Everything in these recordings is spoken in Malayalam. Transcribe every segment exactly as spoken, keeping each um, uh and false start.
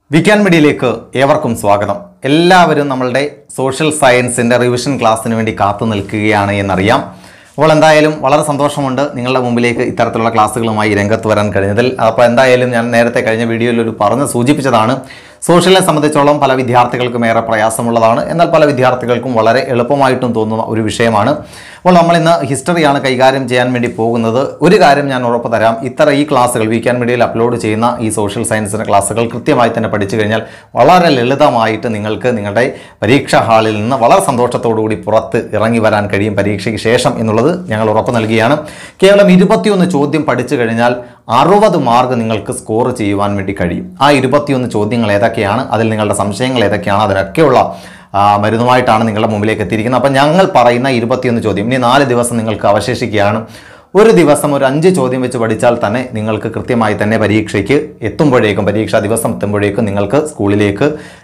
വീക്കെൻഡ് മീഡിയയിലേക്ക് ഏവർക്കും സ്വാഗതം. എല്ലാവരും നമ്മളുടെ സോഷ്യൽ സയൻസിൻ്റെ റിവിഷൻ ക്ലാസ്സിന് വേണ്ടി കാത്തു നിൽക്കുകയാണ് എന്നറിയാം. അപ്പോൾ എന്തായാലും വളരെ സന്തോഷമുണ്ട് നിങ്ങളുടെ മുമ്പിലേക്ക് ഇത്തരത്തിലുള്ള ക്ലാസ്സുകളുമായി രംഗത്ത് വരാൻ കഴിഞ്ഞതിൽ. അപ്പോൾ എന്തായാലും ഞാൻ നേരത്തെ കഴിഞ്ഞ വീഡിയോയിൽ ഒരു പറഞ്ഞ് സൂചിപ്പിച്ചതാണ്, സോഷ്യലിനെ സംബന്ധിച്ചോളം പല വിദ്യാർത്ഥികൾക്കും ഏറെ പ്രയാസമുള്ളതാണ്, എന്നാൽ പല വിദ്യാർത്ഥികൾക്കും വളരെ എളുപ്പമായിട്ടും തോന്നുന്ന ഒരു വിഷയമാണ്. അപ്പോൾ നമ്മളിന്ന് ഹിസ്റ്ററിയാണ് കൈകാര്യം ചെയ്യാൻ വേണ്ടി പോകുന്നത്. ഒരു കാര്യം ഞാൻ ഉറപ്പ് തരാം, ഇത്ര ഈ ക്ലാസ്സുകൾ വീക്കെൻഡ് മീഡിയയിൽ അപ്ലോഡ് ചെയ്യുന്ന ഈ സോഷ്യൽ സയൻസിൻ്റെ ക്ലാസ്സുകൾ കൃത്യമായി തന്നെ പഠിച്ചു കഴിഞ്ഞാൽ വളരെ ലളിതമായിട്ട് നിങ്ങൾക്ക് നിങ്ങളുടെ പരീക്ഷാ ഹാളിൽ നിന്ന് വളരെ സന്തോഷത്തോടുകൂടി പുറത്ത് ഇറങ്ങി വരാൻ കഴിയും പരീക്ഷയ്ക്ക് ശേഷം എന്നുള്ളത് ഞങ്ങൾ ഉറപ്പ് നൽകുകയാണ്. കേവലം ഇരുപത്തിയൊന്ന് ചോദ്യം പഠിച്ചു കഴിഞ്ഞാൽ അറുപത് മാർക്ക് നിങ്ങൾക്ക് സ്കോർ ചെയ്യുവാൻ വേണ്ടി കഴിയും. ആ ഇരുപത്തിയൊന്ന് ചോദ്യങ്ങൾ ഏതൊക്കെയാണ്, അതിൽ നിങ്ങളുടെ സംശയങ്ങൾ ഏതൊക്കെയാണ്, അതിനൊക്കെയുള്ള മരുന്നുമായിട്ടാണ് നിങ്ങളുടെ മുമ്പിലേക്ക് എത്തിയിരിക്കുന്നത്. അപ്പം ഞങ്ങൾ പറയുന്ന ഇരുപത്തിയൊന്ന് ചോദ്യം, ഇനി നാല് ദിവസം നിങ്ങൾക്ക് അവശേഷിക്കുകയാണ്. ഒരു ദിവസം ഒരു അഞ്ച് ചോദ്യം വെച്ച് പഠിച്ചാൽ തന്നെ നിങ്ങൾക്ക് കൃത്യമായി തന്നെ പരീക്ഷയ്ക്ക് എത്തുമ്പോഴേക്കും പരീക്ഷാ ദിവസം എത്തുമ്പോഴേക്കും നിങ്ങൾക്ക് സ്കൂളിലേക്ക്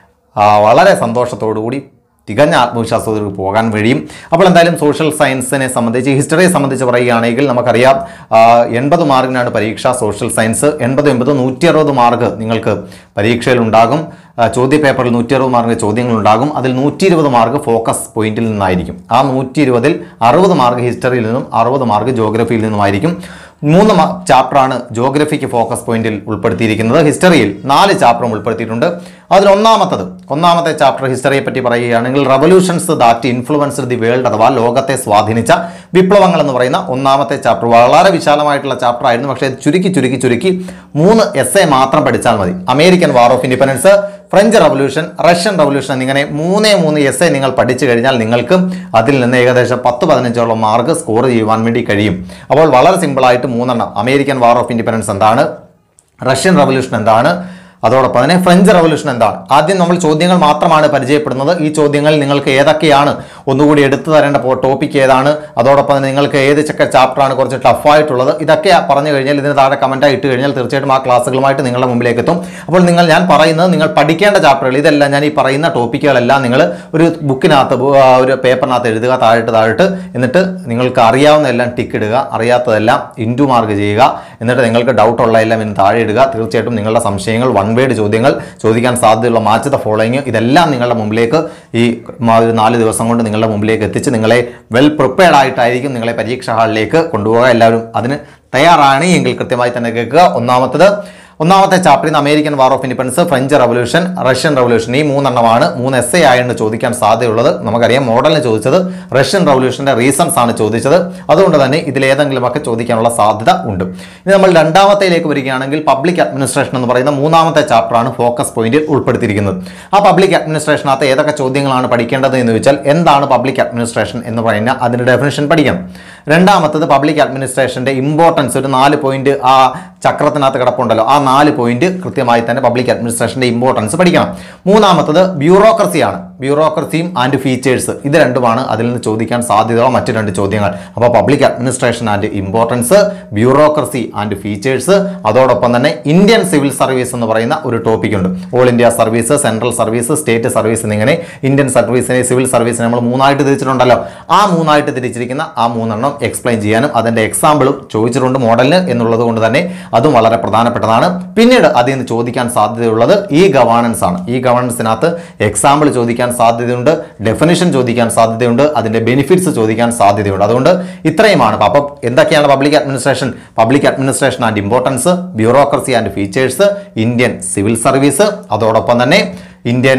വളരെ സന്തോഷത്തോടു കൂടി തികഞ്ഞ ആത്മവിശ്വാസത്തോട് പോകാൻ കഴിയും. അപ്പോൾ എന്തായാലും സോഷ്യൽ സയൻസിനെ സംബന്ധിച്ച് ഹിസ്റ്ററിയെ സംബന്ധിച്ച് പറയുകയാണെങ്കിൽ നമുക്കറിയാം എൺപത് മാർക്കിനാണ് പരീക്ഷ സോഷ്യൽ സയൻസ്. എൺപത് എൺപത് നൂറ്റി അറുപത് മാർക്ക് നിങ്ങൾക്ക് പരീക്ഷയിലുണ്ടാകും. ചോദ്യ പേപ്പറിൽ നൂറ്റി അറുപത് മാർക്ക് ചോദ്യങ്ങളുണ്ടാകും. അതിൽ നൂറ്റി ഇരുപത് മാർക്ക് ഫോക്കസ് പോയിന്റിൽ നിന്നായിരിക്കും. ആ നൂറ്റി ഇരുപതിൽ അറുപത് മാർക്ക് ഹിസ്റ്ററിയിൽ നിന്നും അറുപത് മാർക്ക് ജോഗ്രഫിയിൽ നിന്നുമായിരിക്കും. മൂന്ന് ചാപ്റ്ററാണ് ജോഗ്രഫിക്ക് ഫോക്കസ് പോയിന്റിൽ ഉൾപ്പെടുത്തിയിരിക്കുന്നത്. ഹിസ്റ്ററിയിൽ നാല് ചാപ്റ്ററും ഉൾപ്പെടുത്തിയിട്ടുണ്ട്. അതിൽ ഒന്നാമത്തത് ഒന്നാമത്തെ ചാപ്റ്റർ ഹിസ്റ്ററിയെ പറ്റി പറയുകയാണെങ്കിൽ revolutions that influenced the world, അഥവാ ലോകത്തെ സ്വാധീനിച്ച വിപ്ലവങ്ങൾ എന്ന് പറയുന്ന ഒന്നാമത്തെ ചാപ്റ്റർ. വളരെ വിശാലമായിട്ടുള്ള ചാപ്റ്റർ ആയിരുന്നു, പക്ഷേ ചുരുക്കി ചുരുക്കി ചുരുക്കി മൂന്ന് എസ് എ മാത്രം പഠിച്ചാൽ മതി. American war of independence, French revolution, Russian revolution എന്നിങ്ങനെ മൂന്നേ മൂന്ന് എസ് എ നിങ്ങൾ പഠിച്ചു കഴിഞ്ഞാൽ നിങ്ങൾക്ക് അതിൽ നിന്ന് ഏകദേശം പത്ത് പതിനഞ്ചോളം മാർക്ക് സ്കോർ ചെയ്യുവാൻ വേണ്ടി കഴിയും. അപ്പോൾ വളരെ സിമ്പിളായിട്ട് മൂന്നെണ്ണം, അമേരിക്കൻ വാർ ഓഫ് ഇൻഡിപെൻഡൻസ് എന്താണ്, റഷ്യൻ റവല്യൂഷൻ എന്താണ്, അതോടൊപ്പം തന്നെ ഫ്രഞ്ച് റവല്യൂഷൻ എന്താണ്. ആദ്യം നമ്മൾ ചോദ്യങ്ങൾ മാത്രമാണ് പരിചയപ്പെടുന്നത്. ഈ ചോദ്യങ്ങൾ നിങ്ങൾക്ക് ഏതൊക്കെയാണ് ഒന്നുകൂടി എടുത്തു തരേണ്ട ടോപ്പിക് ഏതാണ്, അതോടൊപ്പം തന്നെ നിങ്ങൾക്ക് ഏത് ചക്ക ചാപ്റ്ററാണ് കുറച്ച് ടഫായിട്ടുള്ളത്, ഇതൊക്കെ പറഞ്ഞു കഴിഞ്ഞാൽ ഇതിന് താഴെ കമൻറ്റായി ഇട്ട് കഴിഞ്ഞാൽ തീർച്ചയായിട്ടും ആ ക്ലാസ്സുകളുമായിട്ട് നിങ്ങളുടെ മുമ്പിലേക്ക് എത്തും. അപ്പോൾ നിങ്ങൾ ഞാൻ പറയുന്നത് നിങ്ങൾ പഠിക്കേണ്ട ചാപ്റ്ററുകൾ ഇതെല്ലാം, ഞാൻ ഈ പറയുന്ന ടോപ്പിക്കുകളെല്ലാം നിങ്ങൾ ഒരു ബുക്കിനകത്ത് ഒരു പേപ്പറിനകത്ത് എഴുതുക, താഴിട്ട് താഴിട്ട് എന്നിട്ട് നിങ്ങൾക്ക് അറിയാവുന്നതെല്ലാം ടിക്ക് ഇടുക, അറിയാത്തതെല്ലാം ഇൻറ്റു മാർക്ക് ചെയ്യുക, എന്നിട്ട് നിങ്ങൾക്ക് ഡൗട്ടുള്ള എല്ലാം ഇന്ന് താഴെ ഇടുക. തീർച്ചയായിട്ടും നിങ്ങളുടെ സംശയങ്ങൾ വൺ വേഡ് ചോദ്യങ്ങൾ ചോദിക്കാൻ സാധ്യതയുള്ള മാച്ച് ദ ഫോളോയിങ് ഇതെല്ലാം നിങ്ങളുടെ മുമ്പിലേക്ക് ഈ നാല് ദിവസം കൊണ്ട് നിങ്ങളുടെ മുമ്പിലേക്ക് എത്തിച്ച് നിങ്ങളെ വെൽ പ്രിപ്പയർഡ് ആയിട്ടായിരിക്കും നിങ്ങളെ പരീക്ഷാ ഹാളിലേക്ക് കൊണ്ടുപോകുക. എല്ലാവരും അതിന് തയ്യാറാണ് എങ്കിൽ കൃത്യമായി തന്നെ കേൾക്കുക. ഒന്നാമത്തത് ഒന്നാമത്തെ ചാപ്റ്ററിൽ നിന്ന് American war of independence, French revolution, Russian revolution, ഈ മൂന്നെണ്ണമാണ് മൂന്ന് എസ് എ ആയിട്ട് ചോദിക്കാൻ സാധ്യതയുള്ളത്. നമുക്കറിയാം മോഡലിന് ചോദിച്ചത് റഷ്യൻ റവല്യൂഷൻ്റെ റീസൺസ് ആണ് ചോദിച്ചത്. അതുകൊണ്ട് തന്നെ ഇതിലേതെങ്കിലുമൊക്കെ ചോദിക്കാനുള്ള സാധ്യത ഉണ്ട്. ഇനി നമ്മൾ രണ്ടാമത്തേലേക്ക് വരികയാണെങ്കിൽ പബ്ലിക് അഡ്മിനിസ്ട്രേഷൻ എന്ന് പറയുന്ന മൂന്നാമത്തെ ചാപ്റ്ററാണ് ഫോക്കസ് പോയിന്റിൽ ഉൾപ്പെടുത്തിയിരിക്കുന്നത്. ആ പബ്ലിക് അഡ്മിനിസ്ട്രേഷനകത്ത് ഏതൊക്കെ ചോദ്യങ്ങളാണ് പഠിക്കേണ്ടത് എന്ന് ചോദിച്ചാൽ എന്താണ് പബ്ലിക് അഡ്മിനിസ്ട്രേഷൻ എന്ന് പറയുന്ന അതിൻ്റെ ഡെഫിനിഷൻ പഠിക്കണം. രണ്ടാമത്തത് പബ്ലിക് അഡ്മിനിസ്ട്രേഷൻ്റെ ഇമ്പോർട്ടൻസ്, ഒരു നാല് പോയിന്റ് ആ ചക്രത്തിനകത്ത് കിടപ്പുണ്ടല്ലോ, ആ നാല് പോയിന്റ് കൃത്യമായി തന്നെ പബ്ലിക് അഡ്മിനിസ്ട്രേഷൻ്റെ ഇമ്പോർട്ടൻസ് പഠിക്കണം. മൂന്നാമത്തത് ബ്യൂറോക്രസിയാണ്. ബ്യൂറോക്രസിയും ആൻഡ് ഫീച്ചേഴ്സ്, ഇത് രണ്ടുമാണ് അതിൽ നിന്ന് ചോദിക്കാൻ സാധ്യതയുള്ള മറ്റു രണ്ട് ചോദ്യങ്ങൾ. അപ്പോൾ public administration and importance, bureaucracy and features, അതോടൊപ്പം തന്നെ ഇന്ത്യൻ സിവിൽ സർവീസ് എന്ന് പറയുന്ന ഒരു ടോപ്പിക് ഉണ്ട്. All India service, central service, state service എന്നിങ്ങനെ ഇന്ത്യൻ സർവീസിനെ സിവിൽ സർവീസിനെ നമ്മൾ മൂന്നായിട്ട് തിരിച്ചിട്ടുണ്ടല്ലോ. ആ മൂന്നായിട്ട് തിരിച്ചിരിക്കുന്ന ആ മൂന്നെണ്ണം എക്സ്പ്ലെയിൻ ചെയ്യാനും അതിൻ്റെ എക്സാമ്പിളും ചോദിച്ചിട്ടുണ്ട് മോഡലിന് എന്നുള്ളത് കൊണ്ട് തന്നെ അതും വളരെ പ്രധാനപ്പെട്ടതാണ്. പിന്നീട് അതിൽ നിന്ന് ചോദിക്കാൻ സാധ്യതയുള്ളത് ഈ ഗവേണൻസ് ആണ്. ഈ ഗവേണൻസിനകത്ത് എക്സാമ്പിൾ ചോദിക്കാൻ സാധ്യതയുണ്ട്, ഡെഫിനിഷൻ ചോദിക്കാൻ സാധ്യതയുണ്ട്, അതിൻ്റെ ബെനിഫിറ്റ്സ് ചോദിക്കാൻ സാധ്യതയുണ്ട്. അതുകൊണ്ട് ഇത്രയുമാണ്. അപ്പം എന്തൊക്കെയാണ് public administration? Public administration and importance, bureaucracy and features, Indian civil service, അതോടൊപ്പം തന്നെ ഇന്ത്യൻ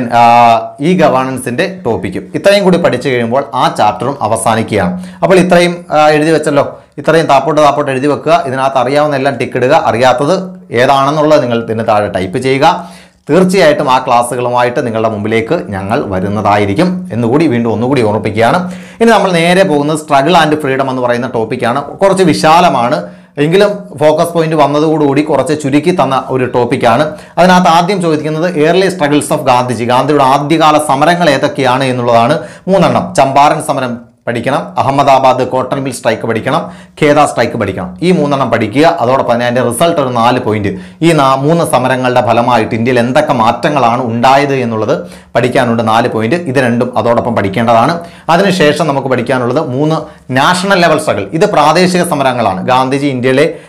ഈ ഗവേണൻസിൻ്റെ ടോപ്പിക്കും ഇത്രയും കൂടി പഠിച്ചു കഴിയുമ്പോൾ ആ ചാപ്റ്ററും അവസാനിക്കുകയാണ്. അപ്പോൾ ഇത്രയും എഴുതി വെച്ചല്ലോ, ഇത്രയും താപ്പോട്ട് താപ്പോട്ട് എഴുതി വെക്കുക. ഇതിനകത്ത് അറിയാവുന്ന എല്ലാം ടിക്ക് ഇടുക, അറിയാത്തത് ഏതാണെന്നുള്ളത് നിങ്ങൾ ഇതിന് താഴെ ടൈപ്പ് ചെയ്യുക. തീർച്ചയായിട്ടും ആ ക്ലാസ്സുകളുമായിട്ട് നിങ്ങളുടെ മുമ്പിലേക്ക് ഞങ്ങൾ വരുന്നതായിരിക്കും എന്നുകൂടി വീണ്ടും ഒന്നുകൂടി ഓർമ്മിപ്പിക്കുകയാണ്. ഇനി നമ്മൾ നേരെ പോകുന്നത് സ്ട്രഗിൾ ആൻഡ് ഫ്രീഡം എന്ന് പറയുന്ന ടോപ്പിക്കാണ്. കുറച്ച് വിശാലമാണ്, എങ്കിലും ഫോക്കസ് പോയിന്റ് വന്നതോടുകൂടി കുറച്ച് ചുരുക്കി തന്ന ഒരു ടോപ്പിക്കാണ്. അതിനകത്ത് ആദ്യം ചോദിക്കുന്നത് ഏർലി സ്ട്രഗിൾസ് ഓഫ് ഗാന്ധിജി, ഗാന്ധിയുടെ ആദ്യകാല സമരങ്ങൾ ഏതൊക്കെയാണ് എന്നുള്ളതാണ്. മൂന്നെണ്ണം. ചമ്പാരൻ സമരം പഠിക്കണം, അഹമ്മദാബാദ് കോട്ടൺ മിൽ സ്ട്രൈക്ക് പഠിക്കണം, ഖേദ സ്ട്രൈക്ക് പഠിക്കണം. ഈ മൂന്നെണ്ണം പഠിക്കുക. അതോടൊപ്പം തന്നെ അതിൻ്റെ റിസൾട്ട് ഒരു നാല് പോയിന്റ്. ഈ നാ മൂന്ന് സമരങ്ങളുടെ ഫലമായിട്ട് ഇന്ത്യയിൽ എന്തൊക്കെ മാറ്റങ്ങളാണ് ഉണ്ടായത് എന്നുള്ളത് പഠിക്കാനുണ്ട്, നാല് പോയിന്റ്. ഇത് രണ്ടും അതോടൊപ്പം പഠിക്കേണ്ടതാണ്. അതിനുശേഷം നമുക്ക് പഠിക്കാനുള്ളത് മൂന്ന് നാഷണൽ ലെവൽ സ്ട്രഗിൾ. ഇത് പ്രാദേശിക സമരങ്ങളാണ്. ഗാന്ധിജി ഇന്ത്യയിലെ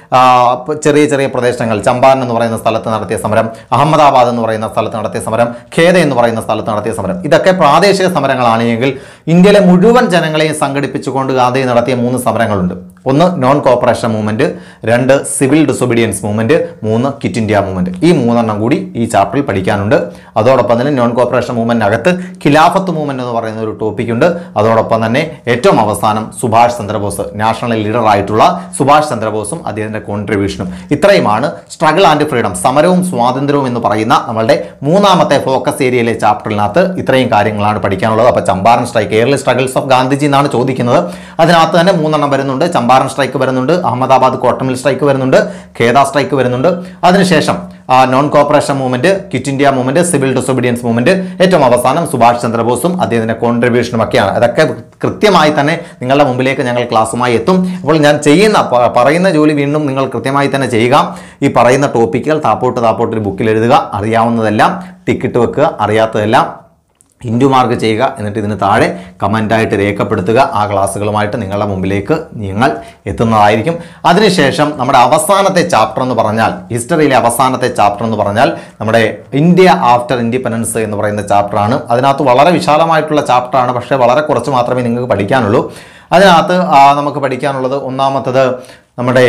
ചെറിയ ചെറിയ പ്രദേശങ്ങൾ, ചമ്പാരൻ എന്ന് പറയുന്ന സ്ഥലത്ത് നടത്തിയ സമരം, അഹമ്മദാബാദ് എന്ന് പറയുന്ന സ്ഥലത്ത് നടത്തിയ സമരം, ഖേദ എന്ന് പറയുന്ന സ്ഥലത്ത് നടത്തിയ സമരം, ഇതൊക്കെ പ്രാദേശിക സമരങ്ങളാണ് എങ്കിൽ ഇന്ത്യയിലെ മുഴുവൻ ജനങ്ങളെയും സംഘടിപ്പിച്ചുകൊണ്ട് ഗാന്ധി നടത്തിയ മൂന്ന് സമരങ്ങളുണ്ട്. ഒന്ന് നോൺ കോപ്പറേഷൻ മൂവ്മെന്റ്, രണ്ട് സിവിൽ ഡിസൊബീഡിയൻസ് മൂവ്മെന്റ്, മൂന്ന് ക്വിറ്റ് ഇന്ത്യ മൂവ്മെന്റ്. ഈ മൂന്നെണ്ണം കൂടി ഈ ചാപ്റ്ററിൽ പഠിക്കാനുണ്ട്. അതോടൊപ്പം തന്നെ നോൺ കോപ്പറേഷൻ മൂവ്മെന്റിനകത്ത് ഖിലാഫത്ത് മൂവ്മെന്റ് എന്ന് പറയുന്ന ഒരു ടോപ്പിക് ഉണ്ട്. അതോടൊപ്പം തന്നെ ഏറ്റവും അവസാനം സുഭാഷ് ചന്ദ്രബോസ്, നാഷണൽ ലീഡർ ആയിട്ടുള്ള സുഭാഷ് ചന്ദ്രബോസും അദ്ദേഹത്തിന്റെ കോൺട്രിബ്യൂഷനും. ഇത്രയുമാണ് സ്ട്രഗിൾ ആൻഡ് ഫ്രീഡം, സമരവും സ്വാതന്ത്ര്യവും എന്ന് പറയുന്ന നമ്മളുടെ മൂന്നാമത്തെ ഫോക്കസ് ഏരിയയിലെ ചാപ്റ്ററിനകത്ത് ഇത്രയും കാര്യങ്ങളാണ് പഠിക്കാനുള്ളത്. അപ്പോൾ Champaran strike, early struggles of Gandhiji എന്നാണ് ചോദിക്കുന്നത്. അതിനകത്ത് തന്നെ മൂന്നെണ്ണം വരുന്നുണ്ട്. ചമ്പാരൻ സ്ട്രൈക്ക് വരുന്നുണ്ട്, അഹമ്മദാബാദ് കോട്ടൺ മിൽ സ്ട്രൈക്ക് വരുന്നുണ്ട്, ഖേദ സ്ട്രൈക്ക് വരുന്നുണ്ട്. അതിനുശേഷം non cooperation movement, quit India movement, civil disobedience movement, ഏറ്റവും അവസാനം സുഭാഷ് ചന്ദ്രബോസും അദ്ദേഹത്തിന്റെ കോൺട്രിബ്യൂഷനും ഒക്കെയാണ്. അതൊക്കെ കൃത്യമായി തന്നെ നിങ്ങളുടെ മുമ്പിലേക്ക് ഞങ്ങൾ ക്ലാസ്സുമായി എത്തും. അപ്പോൾ ഞാൻ ചെയ്യുന്ന പറയുന്ന ജോലി വീണ്ടും നിങ്ങൾ കൃത്യമായി തന്നെ ചെയ്യുക. ഈ പറയുന്ന ടോപ്പിക്കുകൾ താപ്പോട്ട് താപ്പോട്ട് ഒരു ബുക്കിൽ എഴുതുക. അറിയാവുന്നതെല്ലാം ടിക്കിട്ട് വെക്കുക, അറിയാത്തതെല്ലാം ഇൻറ്റു മാർക്ക് ചെയ്യുക. എന്നിട്ട് ഇതിന് താഴെ കമൻ്റായിട്ട് രേഖപ്പെടുത്തുക. ആ ക്ലാസ്സുകളുമായിട്ട് നിങ്ങളുടെ മുമ്പിലേക്ക് ഞങ്ങൾ എത്തുന്നതായിരിക്കും. അതിനുശേഷം നമ്മുടെ അവസാനത്തെ ചാപ്റ്റർ എന്ന് പറഞ്ഞാൽ, ഹിസ്റ്ററിയിലെ അവസാനത്തെ ചാപ്റ്റർ എന്ന് പറഞ്ഞാൽ നമ്മുടെ ഇന്ത്യ ആഫ്റ്റർ ഇൻഡിപെൻഡൻസ് എന്ന് പറയുന്ന ചാപ്റ്ററാണ്. അതിനകത്ത് വളരെ വിശാലമായിട്ടുള്ള ചാപ്റ്ററാണ്, പക്ഷേ വളരെ കുറച്ച് മാത്രമേ നിങ്ങൾക്ക് പഠിക്കാനുള്ളൂ. അതിനകത്ത് നമുക്ക് പഠിക്കാനുള്ളത് ഒന്നാമത്തത് നമ്മുടെ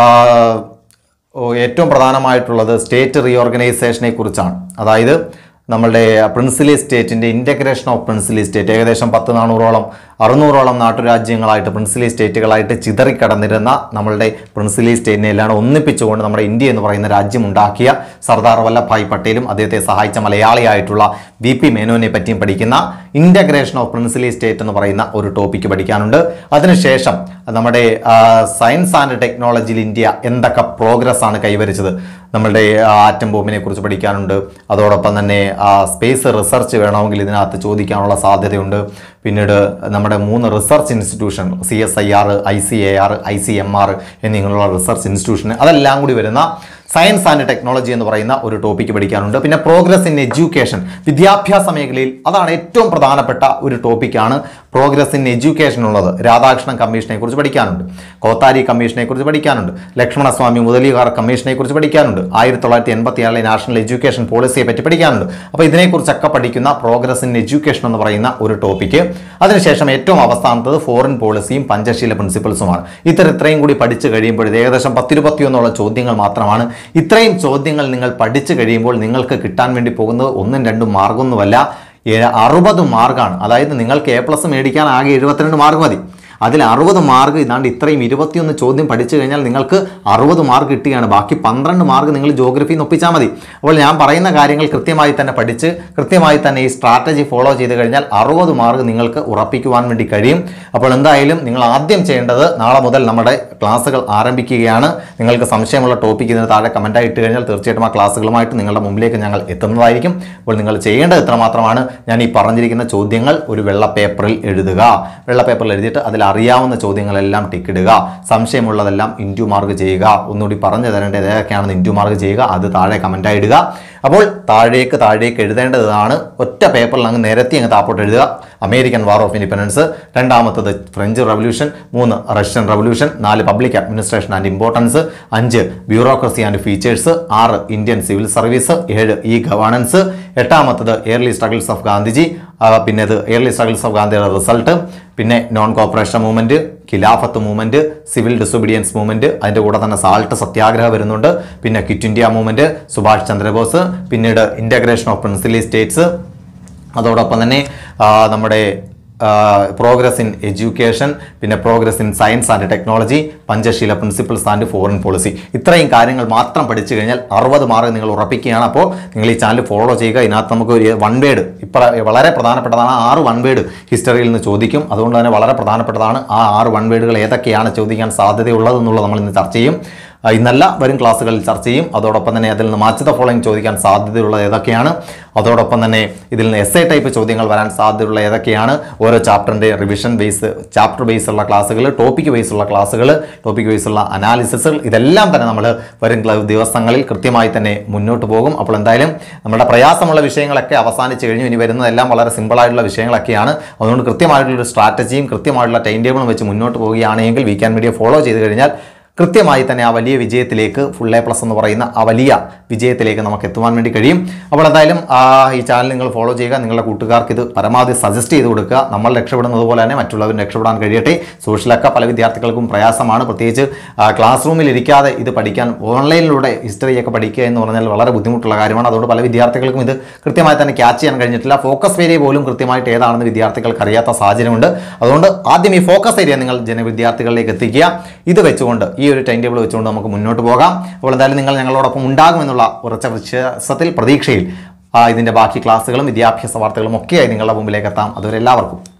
ഏറ്റവും പ്രധാനമായിട്ടുള്ളത് സ്റ്റേറ്റ് റീഓർഗനൈസേഷനെ കുറിച്ചാണ്. അതായത് നമ്മളുടെ പ്രിൻസിലി സ്റ്റേറ്റിൻ്റെ ഇൻ്റഗ്രേഷൻ ഓഫ് പ്രിൻസിലി സ്റ്റേറ്റ്, ഏകദേശം പത്ത് നാനൂറോളം അറുന്നൂറോളം നാട്ടുരാജ്യങ്ങളായിട്ട് പ്രിൻസിലി സ്റ്റേറ്റുകളായിട്ട് ചിതറിക്കടന്നിരുന്ന നമ്മളുടെ പ്രിൻസിലി സ്റ്റേറ്റിനെ എല്ലാം ഒന്നിപ്പിച്ചുകൊണ്ട് നമ്മുടെ ഇന്ത്യ എന്ന് പറയുന്ന രാജ്യം ഉണ്ടാക്കിയ സർദാർ വല്ലഭായ് പട്ടേലും അദ്ദേഹത്തെ സഹായിച്ച മലയാളിയായിട്ടുള്ള വി പി മേനോനെ പറ്റിയും പഠിക്കുന്ന ഇൻ്റഗ്രേഷൻ ഓഫ് പ്രിൻസിലി സ്റ്റേറ്റ് എന്ന് പറയുന്ന ഒരു ടോപ്പിക്ക് പഠിക്കാനുണ്ട്. അതിനുശേഷം നമ്മുടെ സയൻസ് ആൻഡ് ടെക്നോളജിയിൽ ഇന്ത്യ എന്തൊക്കെ പ്രോഗ്രസ് ആണ് കൈവരിച്ചത്, നമ്മളുടെ ആറ്റം ബോംബിനെ കുറിച്ച് പഠിക്കാനുണ്ട്. അതോടൊപ്പം തന്നെ സ്പേസ് റിസർച്ച് വേണമെങ്കിൽ ഇതിനകത്ത് ചോദിക്കാനുള്ള സാധ്യതയുണ്ട്. പിന്നീട് നമ്മുടെ മൂന്ന് research institution, C S I R, I C A R, I C M R എന്നിങ്ങനെയുള്ള റിസർച്ച് ഇൻസ്റ്റിറ്റ്യൂഷൻ, അതെല്ലാം കൂടി വരുന്ന സയൻസ് ആൻഡ് ടെക്നോളജി എന്ന് പറയുന്ന ഒരു ടോപ്പിക്ക് പഠിക്കാനുണ്ട്. പിന്നെ പ്രോഗ്രസ് ഇൻ എഡ്യൂക്കേഷൻ, വിദ്യാഭ്യാസ മേഖലയിൽ അതാണ് ഏറ്റവും പ്രധാനപ്പെട്ട ഒരു ടോപ്പിക്കാണ് പ്രോഗ്രസ് ഇൻ എഡ്യൂക്കേഷൻ ഉള്ളത്. രാധാകൃഷ്ണൻ കമ്മീഷനെ കുറിച്ച് പഠിക്കാനുണ്ട്, കോത്താരി കമ്മീഷനെ കുറിച്ച് പഠിക്കാനുണ്ട്, ലക്ഷ്മണസ്വാമി മുതലികാർ കമ്മീഷനെ കുറിച്ച് പഠിക്കാനുണ്ട്, ആയിരത്തി തൊള്ളായിരത്തി എൺപത്തി ഏഴിലെ നാഷണൽ എഡ്യൂക്കേഷൻ പോളിസിയെ പറ്റി പഠിക്കാനുണ്ട്. അപ്പോൾ ഇതിനെക്കുറിച്ചൊക്കെ പഠിക്കുന്ന പ്രോഗ്രസ് ഇൻ എഡ്യൂക്കേഷൻ എന്ന് പറയുന്ന ഒരു ടോപ്പിക്ക്. അതിനുശേഷം ഏറ്റവും അവസാനത്തത് ഫോറിൻ പോളിസിയും പഞ്ചശീല പ്രിൻസിപ്പിൾസുമാണ്. ഇത്തരം ഇത്രയും കൂടി പഠിച്ചു കഴിയുമ്പോൾ ഇത് ഏകദേശം പത്തിരുപത്തിയൊന്നുള്ള ചോദ്യങ്ങൾ മാത്രമാണ്. ഇത്രയും ചോദ്യങ്ങൾ നിങ്ങൾ പഠിച്ചു കഴിയുമ്പോൾ നിങ്ങൾക്ക് കിട്ടാൻ വേണ്ടി പോകുന്നത് ഒന്നും രണ്ടും മാർക്കൊന്നുമല്ല, അറുപത് മാർക്കാണ്. അതായത് നിങ്ങൾക്ക് എ പ്ലസ് മേടിക്കാൻ ആകെ എഴുപത്തിരണ്ട് മാർക്ക് മതി. അതിൽ അറുപത് മാർക്ക് ഇതാണ്ട് ഇത്രയും ഇരുപത്തിയൊന്ന് ചോദ്യം പഠിച്ചു കഴിഞ്ഞാൽ നിങ്ങൾക്ക് അറുപത് മാർക്ക് കിട്ടുകയാണ്. ബാക്കി പന്ത്രണ്ട് മാർക്ക് നിങ്ങൾ ജോഗ്രഫിയിൽ നിന്ന് ഒപ്പിച്ചാൽ മതി. അപ്പോൾ ഞാൻ പറയുന്ന കാര്യങ്ങൾ കൃത്യമായി തന്നെ പഠിച്ച് കൃത്യമായി തന്നെ ഈ സ്ട്രാറ്റജി ഫോളോ ചെയ്ത് കഴിഞ്ഞാൽ അറുപത് മാർക്ക് നിങ്ങൾക്ക് ഉറപ്പിക്കുവാൻ വേണ്ടി കഴിയും. അപ്പോൾ എന്തായാലും നിങ്ങൾ ആദ്യം ചെയ്യേണ്ടത്, നാളെ മുതൽ നമ്മുടെ ക്ലാസ്സുകൾ ആരംഭിക്കുകയാണ്. നിങ്ങൾക്ക് സംശയമുള്ള ടോപ്പിക്ക് ഇതിന് താഴെ കമൻറ്റായി ഇട്ട് കഴിഞ്ഞാൽ തീർച്ചയായിട്ടും ആ ക്ലാസ്സുകളുമായിട്ട് നിങ്ങളുടെ മുമ്പിലേക്ക് ഞങ്ങൾ എത്തുന്നതായിരിക്കും. അപ്പോൾ നിങ്ങൾ ചെയ്യേണ്ടത് ഇത്ര മാത്രമാണ്. ഞാൻ ഈ പറഞ്ഞിരിക്കുന്ന ചോദ്യങ്ങൾ ഒരു വെള്ള പേപ്പറിൽ എഴുതുക. വെള്ള പേപ്പറിൽ എഴുതിയിട്ട് അതിൽ അറിയാവുന്ന ചോദ്യങ്ങളെല്ലാം ടിക്കിടുക. സംശയമുള്ളതെല്ലാം ഇൻറ്റു മാർക്ക് ചെയ്യുക. ഒന്നുകൂടി പറഞ്ഞു തരേണ്ടത് ഏതൊക്കെയാണെന്ന് ഇൻറ്റു മാർക്ക് ചെയ്യുക. അത് താഴെ കമൻറ്റായി ഇടുക. അപ്പോൾ താഴേക്ക് താഴേക്ക് എഴുതേണ്ടതാണ്. ഒറ്റ പേപ്പറിൽ അങ്ങ് നിരത്തി അങ്ങ് താപ്പോട്ട് എഴുതുക. അമേരിക്കൻ വാർ ഓഫ് ഇൻഡിപെൻഡൻസ്, രണ്ടാമത്തത് ഫ്രഞ്ച് റവല്യൂഷൻ, മൂന്ന് റഷ്യൻ റവല്യൂഷൻ, നാല് പബ്ലിക് അഡ്മിനിസ്ട്രേഷൻ ആൻഡ് ഇമ്പോർട്ടൻസ്, അഞ്ച് ബ്യൂറോക്രസി ആൻഡ് ഫീച്ചേഴ്സ്, ആറ് ഇന്ത്യൻ സിവിൽ സർവീസ്, ഏഴ് ഇ ഗവേണൻസ്, എട്ടാമത്തത് എയർലി സ്ട്രഗിൾസ് ഓഫ് ഗാന്ധിജി, പിന്നെ ഇത് എയർലി സ്ട്രഗിൾസ് ഓഫ് ഗാന്ധിയുടെ റിസൾട്ട്, പിന്നെ non cooperation movement, Khilafat movement, civil disobedience movement, അതിൻ്റെ കൂടെ തന്നെ സാൾട്ട് സത്യാഗ്രഹം വരുന്നുണ്ട്, പിന്നെ quit India movement, Subhash Chandrabose, പിന്നീട് ഇൻ്റഗ്രേഷൻ ഓഫ് പ്രിൻസിലി സ്റ്റേറ്റ്സ്, അതോടൊപ്പം തന്നെ നമ്മുടെ പ്രോഗ്രസ് ഇൻ എഡ്യൂക്കേഷൻ, പിന്നെ progress in science and technology, Panchsheel principles and foreign policy. ഇത്രയും കാര്യങ്ങൾ മാത്രം പഠിച്ചു കഴിഞ്ഞാൽ അറുപത് മാർക്ക് നിങ്ങൾ ഉറപ്പിക്കുകയാണ്. അപ്പോൾ നിങ്ങൾ ഈ ചാനൽ ഫോളോ ചെയ്യുക. ഇതിനകത്ത് നമുക്ക് ഒരു വൺ വേഡ് ഇപ്പോൾ വളരെ പ്രധാനപ്പെട്ടതാണ്. ആറ് വൺ വേഡ് ഹിസ്റ്ററിയിൽ നിന്ന് ചോദിക്കും. അതുകൊണ്ട് തന്നെ വളരെ പ്രധാനപ്പെട്ടതാണ്. ആ ആറ് വൺ വേഡുകൾ ഏതൊക്കെയാണ് ചോദിക്കാൻ സാധ്യതയുള്ളതെന്നുള്ളത് നമ്മൾ ഇന്ന് ചർച്ച ചെയ്യും. ഇന്നല്ല വരും ക്ലാസ്സുകളിൽ ചർച്ച ചെയ്യും. അതോടൊപ്പം തന്നെ അതിൽ നിന്ന് മാച്ച് ദ ഫോളോയിങ് ചോദിക്കാൻ സാധ്യതയുള്ളത് ഏതൊക്കെയാണ്, അതോടൊപ്പം തന്നെ ഇതിൽ നിന്ന് എസ് എ ടൈപ്പ് ചോദ്യങ്ങൾ വരാൻ സാധ്യതയുള്ള ഏതൊക്കെയാണ്, ഓരോ ചാപ്റ്ററിൻ്റെ റിവിഷൻ ബേസ്, ചാപ്റ്റർ ബേസ് ഉള്ള ക്ലാസ്സുകൾ, ടോപ്പിക് ബേസ് ഉള്ള ക്ലാസ്സുകൾ, ടോപ്പിക് ബേസ് ഉള്ള അനാലിസിസുകൾ, ഇതെല്ലാം തന്നെ നമ്മൾ വരും ദിവസങ്ങളിൽ കൃത്യമായി തന്നെ മുന്നോട്ട് പോകും. അപ്പോൾ എന്തായാലും നമ്മുടെ പ്രയാസമുള്ള വിഷയങ്ങളൊക്കെ അവസാനിച്ച് കഴിഞ്ഞു. ഇനി വരുന്നതെല്ലാം വളരെ സിമ്പിളായിട്ടുള്ള വിഷയങ്ങളൊക്കെയാണ്. അതുകൊണ്ട് കൃത്യമായിട്ടുള്ളൊരു സ്ട്രാറ്റജിയും കൃത്യമായിട്ടുള്ള ടൈം ടേബിളും വെച്ച് മുന്നോട്ട് പോവുകയാണെങ്കിൽ വി ക്യാൻ മീഡിയ ഫോളോ ചെയ്ത് കഴിഞ്ഞാൽ കൃത്യമായി തന്നെ ആ വലിയ വിജയത്തിലേക്ക് ഫുൾ എ പ്ലസ് എന്ന് പറയുന്ന ആ വലിയ വിജയത്തിലേക്ക് നമുക്ക് എത്തുവാൻ വേണ്ടി കഴിയും. അപ്പോൾ എന്തായാലും ഈ ചാനൽ നിങ്ങൾ ഫോളോ ചെയ്യുക, നിങ്ങളുടെ കൂട്ടുകാർക്ക് ഇത് പരമാവധി സജസ്റ്റ് ചെയ്ത് കൊടുക്കുക. നമ്മൾ രക്ഷപ്പെടുന്നത് പോലെ തന്നെ മറ്റുള്ളവരും രക്ഷപ്പെടാൻ കഴിയട്ടെ. സോഷ്യലൊക്കെ പല വിദ്യാർത്ഥികൾക്കും പ്രയാസമാണ്, പ്രത്യേകിച്ച് ക്ലാസ് റൂമിൽ ഇരിക്കാതെ ഇത് പഠിക്കാൻ ഓൺലൈനിലൂടെ ഹിസ്റ്ററിയൊക്കെ പഠിക്കുക എന്ന് പറഞ്ഞാൽ വളരെ ബുദ്ധിമുട്ടുള്ള കാര്യമാണ്. അതുകൊണ്ട് പല വിദ്യാർത്ഥികൾക്കും ഇത് കൃത്യമായി തന്നെ ക്യാച്ച് ചെയ്യാൻ കഴിഞ്ഞിട്ടില്ല. ഫോക്കസ് ഏരിയ പോലും കൃത്യമായിട്ട് ഏതാണെന്ന് വിദ്യാർത്ഥികൾക്ക് അറിയാത്ത സാഹചര്യമുണ്ട്. അതുകൊണ്ട് ആദ്യം ഈ ഫോക്കസ് ഏരിയ നിങ്ങൾ ജനവിദ്യാർത്ഥികളിലേക്ക് എത്തിക്കുക. ഇത് വെച്ചുകൊണ്ട് ഈ ഒരു ടൈം ടേബിൾ വെച്ചുകൊണ്ട് നമുക്ക് മുന്നോട്ട് പോകാം. അപ്പോൾ എന്തായാലും നിങ്ങൾ ഞങ്ങളോടൊപ്പം ഉണ്ടാകുമെന്നുള്ള ഉറച്ച വിശ്വാസത്തിൽ പ്രതീക്ഷയിൽ ഇതിൻ്റെ ബാക്കി ക്ലാസ്സുകളും വിദ്യാഭ്യാസ വാർത്തകളും ഒക്കെയായി നിങ്ങളുടെ മുമ്പിലേക്ക് എത്താം. അതുവരെ എല്ലാവർക്കും